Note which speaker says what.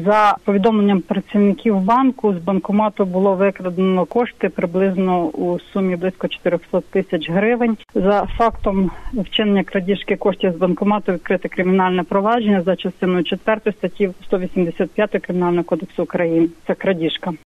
Speaker 1: За повідомленням працівників банку, з банкомату було викрадено кошти приблизно у сумі близько 400 тисяч гривень. За фактом вчинення крадіжки коштів з банкомату відкрите кримінальне провадження за частиною 4 статті 185 Кримінального кодексу України. Це крадіжка.